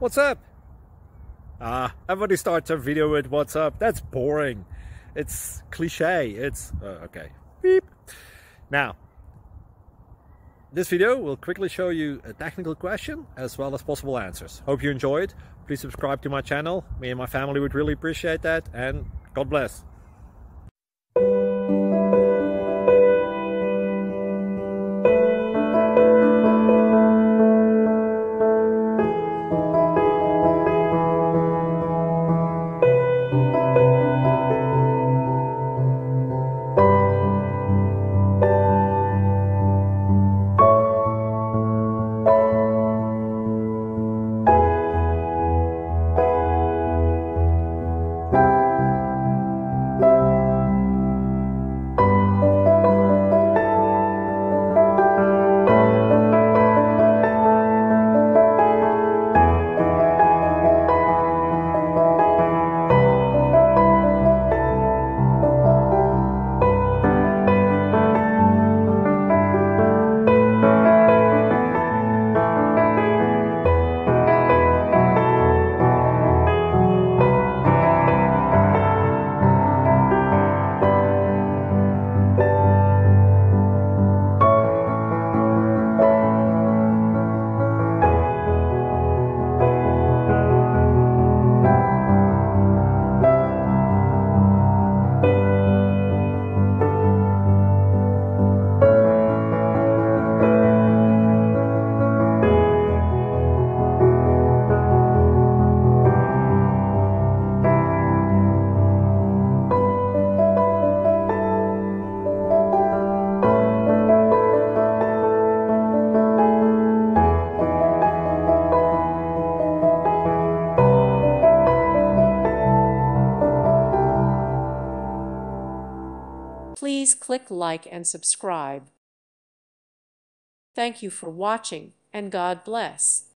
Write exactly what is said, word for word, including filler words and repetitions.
What's up? Ah, everybody starts a video with what's up. That's boring. It's cliche. It's uh, okay. Beep. Now, this video will quickly show you a technical question as well as possible answers. Hope you enjoyed. Please subscribe to my channel. Me and my family would really appreciate that, and God bless. Please click like and subscribe. Thank you for watching, and God bless.